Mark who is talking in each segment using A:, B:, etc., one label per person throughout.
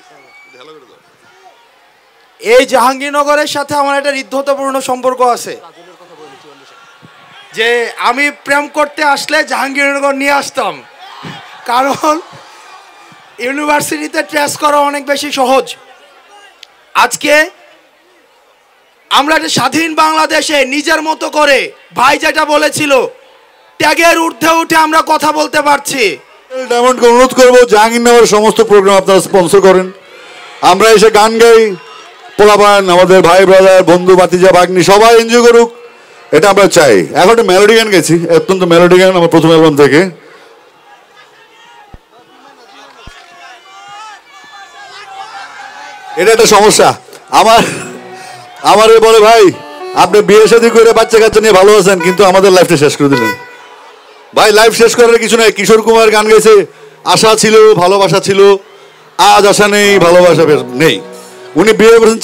A: এই জাহাঙ্গীরনগরের সাথে আমার একটা হৃদ্যতাপূর্ণ সম্পর্ক আছে, যে আমি প্রেম করতে আসলে জাহাঙ্গীরনগর নিয়ে আসতাম, কারণ ইউনিভার্সিটিতে ট্রেস করা অনেক বেশি সহজ। আজকে আমরা একটা স্বাধীন বাংলাদেশে নিজের মতো করে ভাই যেটা বলেছিল ট্যাগের ঊর্ধ্বে উঠে আমরা কথা বলতে পারছি।
B: ডায়মন্ডকে অনুরোধ করবো জাহাঙ্গীরনগরের সমস্ত প্রোগ্রাম আপনারা স্পন্সর করেন, আমরা এসে গান গাই, পোলাপান আমাদের ভাই ব্রাদার বন্ধু ভাতিজা ভাগ্নি সবাই এনজয় করুক, এটা আমরা চাই। এখন একটা মেলোডি গান গেছি, অত্যন্ত মেলোডি গান আমার প্রথম অ্যালবাম থেকে। এটা একটা সমস্যা আমার বলে ভাই আপনি বিয়ে শাদী করে বাচ্চা কাচ্চা নিয়ে ভালো আছেন, কিন্তু আমাদের লাইফটা শেষ করে দিলেন। ভাই লাইফ শেষ করার কিছু নাই। কিশোর কুমার গান গেছে, আশা ছিল ভালোবাসা ছিল, আজ আশা নেই ভালোবাসা নেই। উনি বিয়ে করেছেন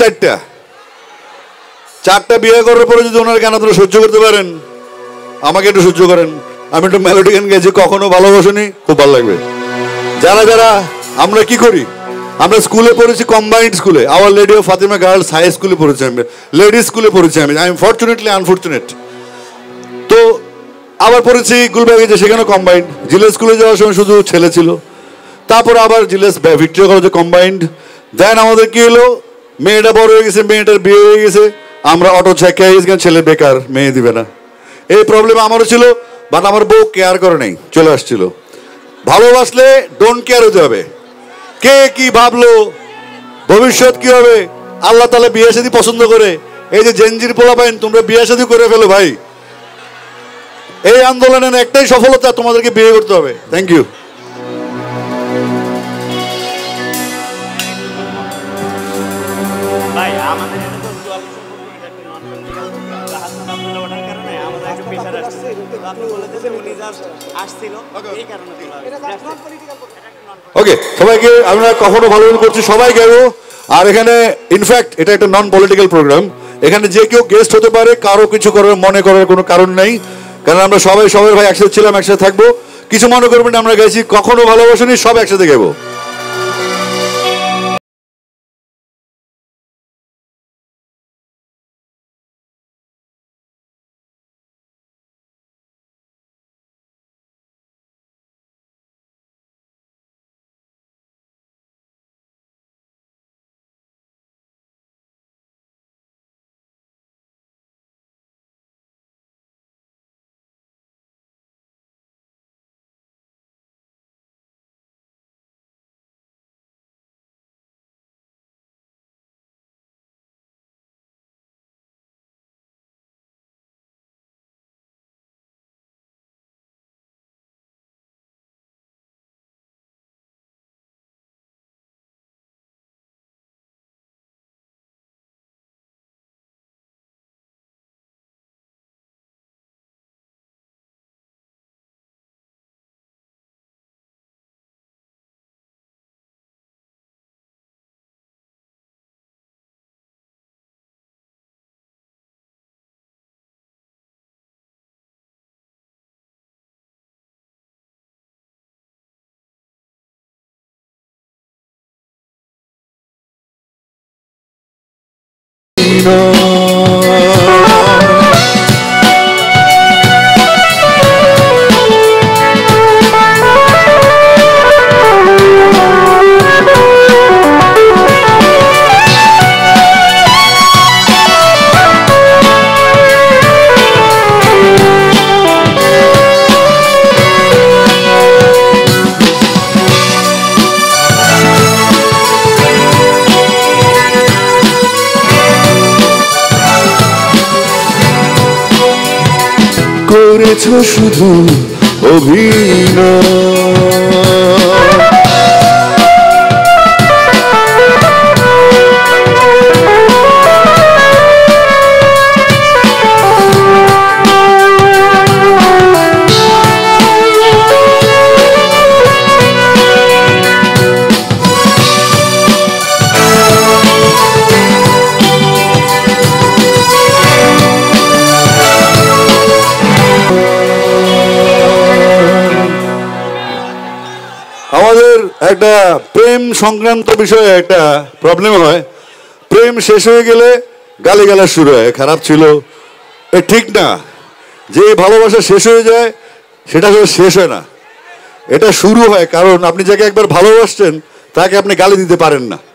B: চারটা বিয়ে করার পরে যদি ওনার গান আপনারা সহ্য করতে পারেন, আমাকে একটু সহ্য করেন। আমি একটু মেলোডি গান গেছি, কখনো ভালোবাসনি, খুব ভালো লাগবে। যারা আমরা কি করি, আমরা স্কুলে পড়েছি কম্বাইন্ড স্কুলে, our Lady of Fatima girls high স্কুলে পড়েছি, আমি লেডিস স্কুলে পড়েছি, আমি আই এম ফরচুনেটলি আনফরচুনেট। তো আবার পড়েছি গুলবাগে, যে সেখানে কম্বাইন্ড। জিলেস স্কুলে যাওয়ার সময় শুধু ছেলে ছিল, তারপর আবার জিলেস ভিক্টোরিয়া কলেজে কম্বাইন্ড। দেন আমাদের কি হলো, মেয়েটা বড় হয়ে গেছে, মেয়েটার বিয়ে হয়ে গেছে, আমরা অটো ছেঁকে গেছিলাম, ছেলে বেকার, মেয়ে দিবে না। এই প্রবলেম আমারও ছিল, বাট আমার বউ কেয়ার করে নেই, চলে আসছিল। ভালোবাসলে ডোন্ট কেয়ার হতে হবে, কে কি ভাবলো, ভবিষ্যৎ কি হবে। আল্লাহ তাআলা বিয়ে শাদী পছন্দ করে। এই যে জেনজির পোলাপাইন, তোমরা বিয়ে শাদী করে ফেলো ভাই। এই আন্দোলনের একটাই সফলতা, তোমাদেরকে বিয়ে করতে হবে। Thank you. ওকে, সবাইকে আমরা কখনো ভালো করছি, সবাই গেবো। আর এখানে ইনফ্যাক্ট এটা একটা নন পলিটিক্যাল প্রোগ্রাম, এখানে যে কেউ গেস্ট হতে পারে, কারো কিছু করার মনে করার কোনো কারণ নেই, কারণ আমরা সবাই সবার ভাই একসাথে ছিলাম, একসাথে থাকবো। কিছু মনে করবেন না, আমরা গেছি কখনো ভালোবাসিনি, সব একসাথে গেবো। করেছো শুধু অভিনয়, আমাদের একটা প্রেম সংক্রান্ত বিষয়ে একটা প্রবলেম হয়। প্রেম শেষ হয়ে গেলে গালিগালাজ শুরু হয়, খারাপ ছিল, এ ঠিক না। যে ভালোবাসা শেষ হয়ে যায় সেটা আসলে শেষ হয় না, এটা শুরু হয়। কারণ আপনি যাকে একবার ভালোবাসছেন তাকে আপনি গালি দিতে পারেন না।